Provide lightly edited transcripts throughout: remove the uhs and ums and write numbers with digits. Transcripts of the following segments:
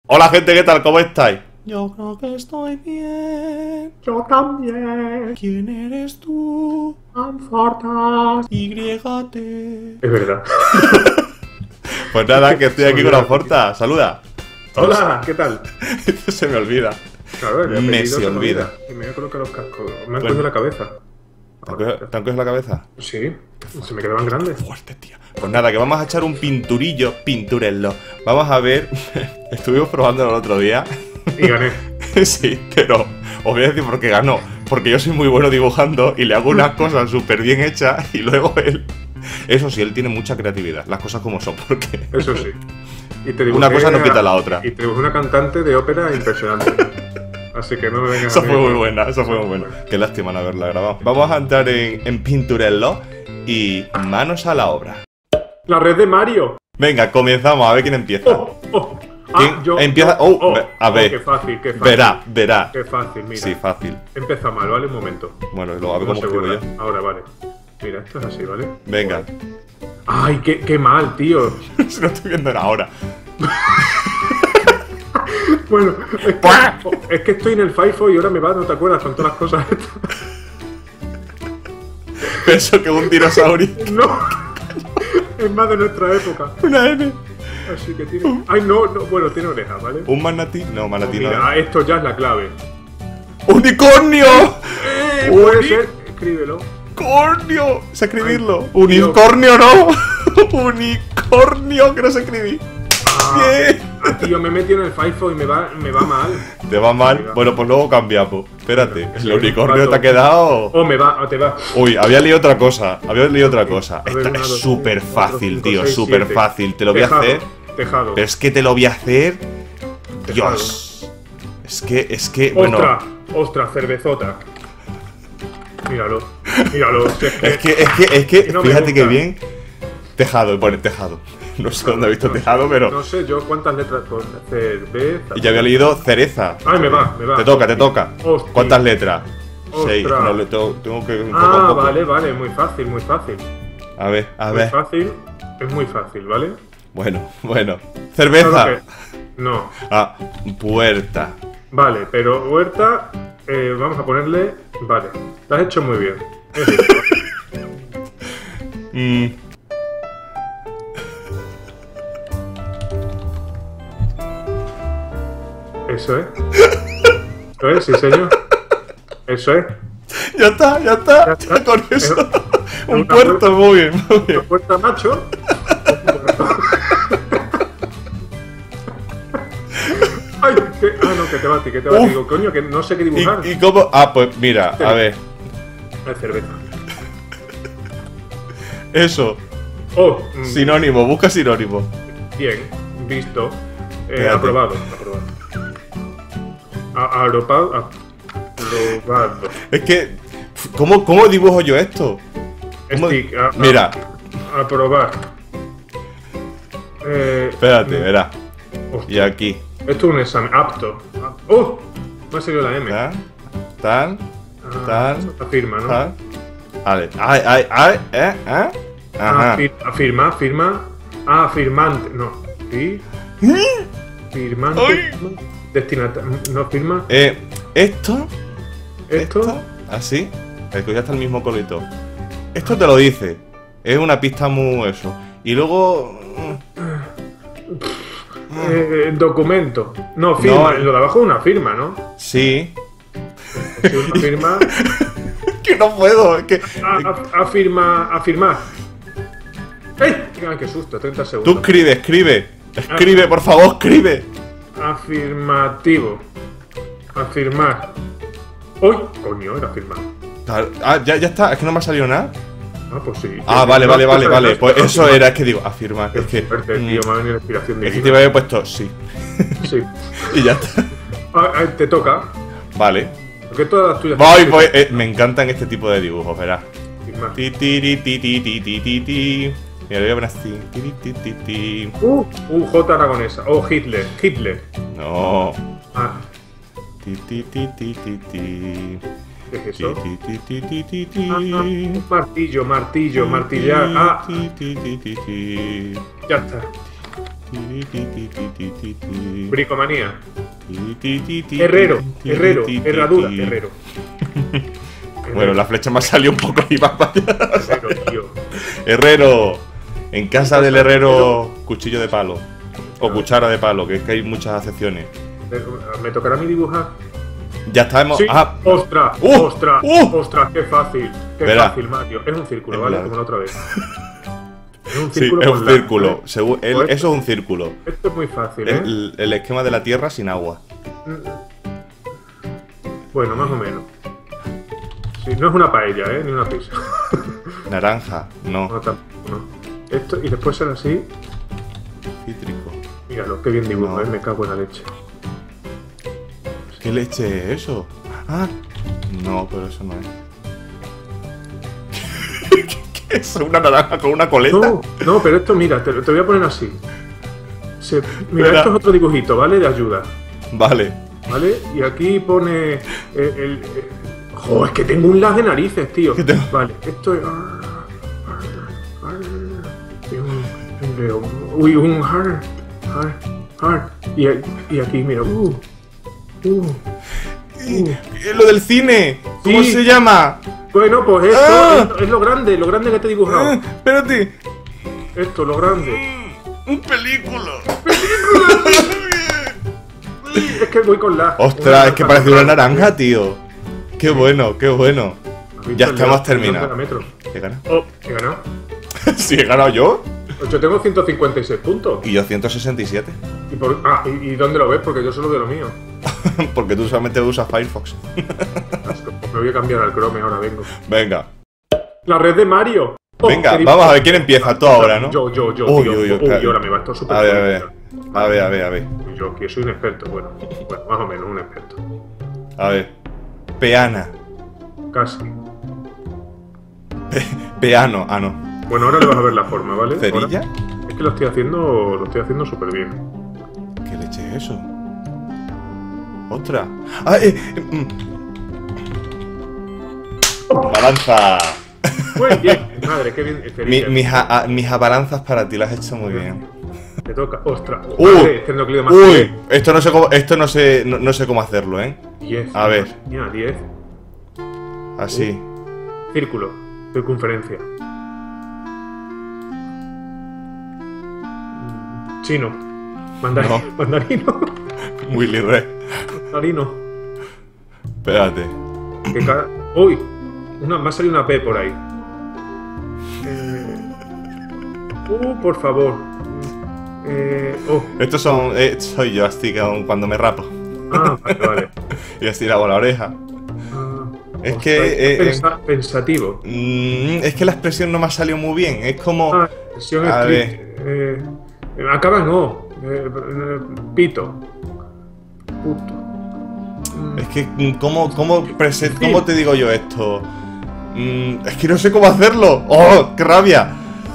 Hola gente, ¿qué tal? ¿Cómo estáis? Yo creo que estoy bien. Yo también. ¿Quién eres tú? Anfortas. YT. Es verdad. Pues nada, que estoy aquí con la Forta. Saluda. Hola, ¿qué tal? Se me olvida. Claro, el Me apellido se olvida. Y me voy a colocar los cascos. Me han Bueno. cogido la cabeza. ¿Te han cogido la cabeza? Sí, se me quedaban grandes. Fuerte, tío. Pues nada, que vamos a echar un pinturillo. Pintúrenlo. Vamos a ver. Estuvimos probándolo el otro día. Y gané. Sí, pero os voy a decir por qué ganó. Porque yo soy muy bueno dibujando y le hago unas cosas súper bien hechas y luego él... Eso sí, él tiene mucha creatividad, las cosas como son, porque... Eso sí. Y te Una cosa no quita la otra. Y te dibujé una cantante de ópera impresionante. Así que no me vengas Eso a mí. fue muy buena, eso fue muy buena. Qué lástima no haberla grabado. Vamos a entrar en Pinturello y manos a la obra. La red de Mario. Venga, comenzamos, a ver quién empieza. Oh. ¿Quién empieza? A ver. Qué fácil, qué fácil. Verá. Qué fácil, mira. Sí, fácil. Empieza mal, ¿vale? Un momento. Bueno, luego a ver No cómo se escribo borra. yo. Ahora, vale. Mira, esto es así, ¿vale? Venga. Ay, qué mal, tío. Si no estoy viendo ahora. Bueno, es que estoy en el FIFO y ahora me va, ¿no te acuerdas? Con todas las cosas estas. Pienso que un dinosaurio. No, es más de nuestra época. Una N. Así que tiene... Ay, no, bueno, tiene orejas, ¿vale? ¿Un manatí? No, manatí no. Mira, esto ya es la clave. ¡Unicornio! Puede ser, escríbelo. ¡Unicornio! Sé escribirlo. Ay, ¡Unicornio no! ¡Unicornio! Que no sé escribir. Bien. Tío, me he metido en el FIFO y me va mal. ¿Te va mal? Venga. Bueno, pues luego cambiamos. Espérate, Sí, el unicornio pato. te ha quedado... Oh, me va, te va. Uy, había leído otra cosa. A ver, Esta una, es dos, súper tres, cuatro, fácil, cinco, tío. seis, Súper siete. fácil. Te lo voy a Tejado, hacer. Tejado. Pero es que te lo voy a hacer. Tejado. Dios. Es que, bueno. Ostras, cervezota. Míralo. Si Es que, no me fíjate que gusta. bien. Tejado, pone tejado. No sé dónde he visto tejado, pero. No sé yo cuántas letras pone. Cerveza. Y ya había leído cereza. Ay, me va. Te toca. Hostia. ¿Cuántas letras? 6. Ostras. No, tengo que. Un poco, Ah, un poco. vale, muy fácil. A ver. Es muy fácil, ¿vale? Bueno. Solo Cerveza. que- No. Ah, puerta. Vale, pero huerta, vamos a ponerle... Vale, lo has hecho muy bien. Es esto. Mm, Eso es. Eso es, sí, señor. Eso es. ya está. Ya está. Con eso. Un una puerto, puerta. muy bien. La puerta macho. Ay, no, que te va a ti, Uf. Digo, coño, que no sé qué dibujar. ¿Y cómo? Ah, pues mira, a ver. Es cerveza. Eso. Oh, Sinónimo, busca sinónimo. bien, visto. Espérate. Aprobado. Aprobado. Es que. ¿Cómo dibujo yo esto? ¿Cómo- Stick, Mira, aprobar. espérate, verá. Hostia, Y aquí. esto es un examen. Apto. ¡Oh! Me ha salido la M. Tan. La firma, ¿no? Vale. Ajá. Firma. Firmante. No. Sí. Firmante. Ay. Destinatario. No, firma. Esto. Esto. Así. El que ya está el mismo colito. Esto te lo dice. Es una pista muy eso. Y luego. Documento. No, firma. No. Lo de abajo es una firma, ¿no? Sí. Si una firma. Que no puedo. Es que. Afirmar. ¡Ey! Ay, qué susto, 30 Tú segundos. escribe. Escribe, por favor, escribe. Afirmativo. Afirmar. ¡Uy! Coño, era afirmar. Ya está. Es que no me ha salido nada. Ah, pues sí. Vale. No, Pues eso era, es que digo, afirmar. Es que. Fuerte, tío, me ha venido la inspiración Es que te divina. había puesto sí. Sí. Y ya está. Te toca. Vale. Porque todas las tuyas. Voy. Me encantan este tipo de dibujos, verás. Afirmar. Ti. Mira, le voy a poner así. Ti. J aragonesa. Oh, Hitler. No. Ah, Ti. ¿qué es eso? Ti. Martillo, martillar. Ah, ya está. Bricomanía. Herrero, herradura, herrero. Bueno, la flecha me ha salido un poco y va para allá. Herrero, tío. Herrero. En casa del herrero, cuchillo de palo. O cuchara de palo, que es que hay muchas acepciones. ¿Me tocará a mí dibujar? Ya estamos. Sí. Ah, ¡Ostras! ¡Ostras! ¡Ostras! ¡Qué fácil! ¡Qué Verá. fácil, Mario! Es un círculo, Es ¿vale? verdad. Como la otra vez. Es un sí, círculo es con un lazo, círculo. ¿eh? Según él, Pues eso es un círculo. Esto es muy fácil, ¿eh? El esquema de la tierra sin agua. Bueno, más o menos. Sí, no es una paella, ¿eh? Ni una pizza. Naranja, No, no. tampoco, no. Esto, y después será así. Cítrico. Míralo, qué bien dibujo, No. ¿eh? Me cago en la leche. ¿Qué leche es eso? Ah, no, pero eso no es. ¿Qué es? ¿Una naranja con una coleta? No, no, pero esto, mira, te voy a poner así. Mira, Verá. esto es otro dibujito, ¿vale? De ayuda. Vale. ¿Vale? Y aquí pone ¡jo! Es que tengo un lag de narices, tío. ¿Qué tengo? Vale, esto es... y un león. Uy, un y aquí, mira. Lo del cine. ¿Cómo Sí. se llama? Bueno, pues esto ¡Ah! es lo grande que te he dibujado. Espérate. Esto, lo grande. Un película. Es que voy con lag. Ostras, es que parece una naranja, tío. Qué bueno, qué bueno. Ya estamos terminados. ¿He ganado? Oh, he ganado. ¿Sí he ganado yo? Pues yo tengo 156 puntos. Y yo 167. ¿Y dónde lo ves? Porque yo solo veo lo mío. Porque tú solamente usas Firefox. Me voy a cambiar al Chrome, ahora vengo. Venga. La red de Mario. Oh, Venga, qué vamos a ver quién empieza. Tú ahora, ¿no? Yo, Uy, tío. uy, uy, Uy, claro. ahora me va esto súper A ver, a bien. ver. A ver, a ver, a ver. Yo, que soy un experto, bueno, más o menos un experto. A ver. Peana. Casi. Peano. Ah, no. Bueno, ahora le vas a ver la forma, ¿vale? ¿Cerilla? Ahora- es que lo estoy haciendo súper bien. ¿Qué leche es eso? ¡Ostras! ¡Ah, ¡Balanza! Muy bien, madre, qué bien. Cerilla. Mis abalanzas para ti las has hecho muy bien. Te toca. Ostras. Uy. Madre, este núcleo más Uy, esto no sé cómo hacerlo, ¿eh? 10. A ver. Mira, 10. Así. Círculo. Circunferencia. Chino. No. Mandarino. Willy Re. Mandarino. Espérate. Uy, me ha salido una P por ahí. Por favor. Estos son. Soy yo, así que cuando me rapo. Vale. Y así la oreja. Es Ostras, que. pensativo. Es que la expresión no me ha salido muy bien. Es como. Expresión A acaba no. Pito. Puto. Es que, ¿cómo te digo yo esto? Es que no sé cómo hacerlo. ¡Oh, qué rabia!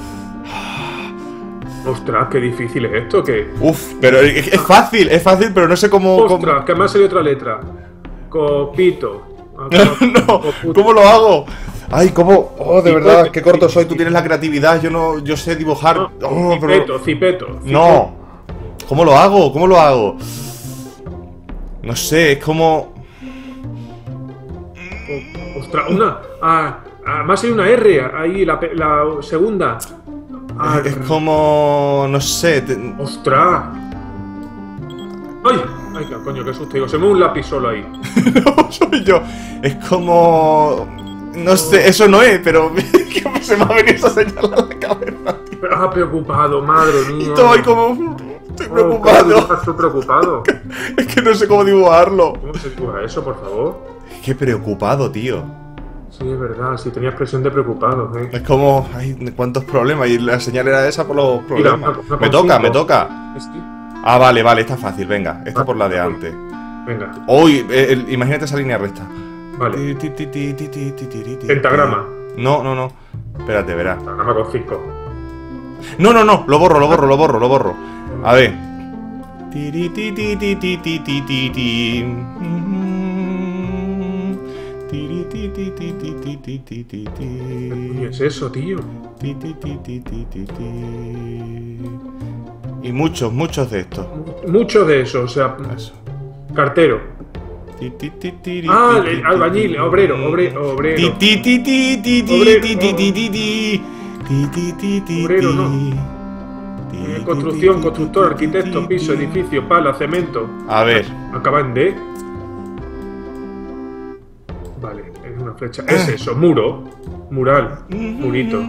Ostras, qué difícil es esto, que. Uf, pero es fácil, pero no sé cómo. Ostras, que me ha salido otra letra. Copito. No, ¿cómo lo hago? Ay, ¿cómo? Oh, de verdad, qué corto soy. Tú tienes la creatividad, yo sé dibujar. Oh, pero... Cipeto. No. ¿Cómo lo hago? ¿Cómo lo hago? No sé, es como... Ostras, me ha salido una R ahí, la segunda. Es como... no sé... ¡Ostras! ¡Ay! ¡Ay, coño, qué susto! Digo, se me ve un lápiz solo ahí. No, soy yo. Es como... no sé, eso no es, pero... se me ha venido esa señal a la cabeza. Preocupado, madre mía. Estoy como... estoy preocupado. Estoy preocupado. Es que no sé cómo dibujarlo. ¿Cómo se dibuja eso, por favor? Es que preocupado, tío. Sí, es verdad, sí, tenía expresión de preocupado, Es como... ay, cuántos problemas. Y la señal era esa por los Mira, problemas. una Me toca. Sí. Ah, vale, está fácil, venga. Esta por la de antes. Venga, Uy, imagínate esa línea recta. vale. Pentagrama. No. Espérate, verás. Pentagrama con 5. No, lo borro. A ver. ¿Qué es eso, tío? Y muchos de estos. Muchos de esos, o sea, Eso. cartero. Ah, albañil, obrero. Obrero no. Construcción, constructor, arquitecto, piso, edificio, pala, cemento. A ver. Acaba en D. Vale, es una flecha. Es eso, muro. Mural. Murito.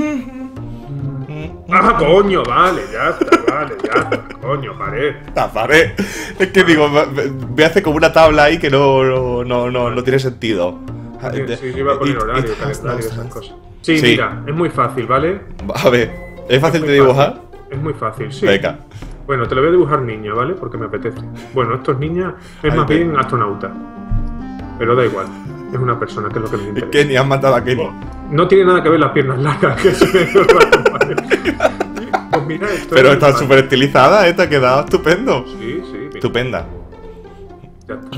Ah, coño, vale, ya está, coño, pared. La pared. Es que digo, me hace como una tabla ahí que no tiene sentido. Sí, yo iba a poner horario, calendario, esas cosas. Sí, mira, es muy fácil, ¿vale? A ver, ¿es fácil de dibujar? Es muy fácil, sí. Venga. Bueno, te lo voy a dibujar niña, ¿vale? Porque me apetece. Bueno, esto es niña, es más bien astronauta. Pero da igual, es una persona, que es lo que me interesa. Kenny, has matado a Kenny. No tiene nada que ver las piernas largas, que eso es vale. Pues mira, esto pero está súper estilizada, te ha quedado estupendo. Sí, mira. Estupenda. Ya está.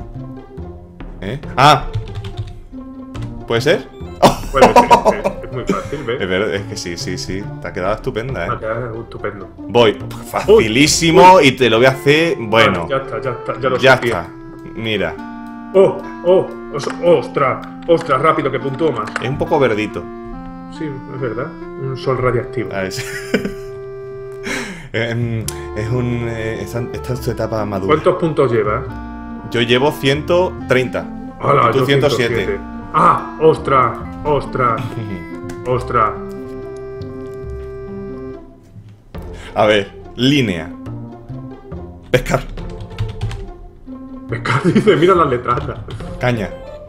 Ah. ¿Puede ser? Bueno, es muy fácil, ¿ves? Es que sí. Te ha quedado estupenda, Ha quedado estupendo. Voy. Facilísimo y te lo voy a hacer. Bueno. Ya está. Ya lo Ya sentía. está. Mira. Ostras, rápido, que puntúo más. Es un poco verdito. Sí, es verdad. Un sol radiactivo. A ver. Esta es tu etapa madura. ¿Cuántos puntos llevas? Yo llevo 130. Hola, tú yo 107. Ah, ostras. A ver, línea. Pescar. Pescar, dice, mira las letras. Caña.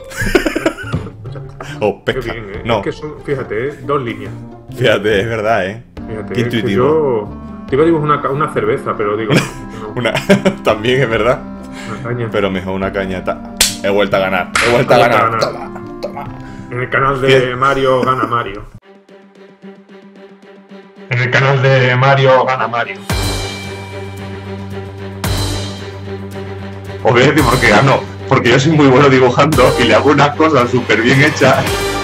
O pesca. Qué bien, No, es que son, fíjate, 2 líneas. fíjate, es verdad, Fíjate, Qué es que intuitivo. yo te iba a dibujar una cerveza, pero digo, no, Una. También es verdad. una caña. Pero mejor una cañata. He vuelto a ganar. Toma. En el canal de Mario gana Mario. En el canal de Mario gana Mario. Obviamente porque ganó. Porque yo soy muy bueno dibujando y le hago unas cosas súper bien hechas.